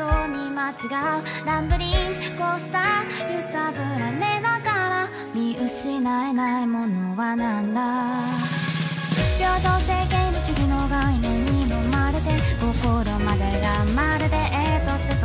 に間違うランブリングコースター揺さぶられながら見失えないものはなんだ。平等性原理主義の概念にもまれて心までがまるでエトセ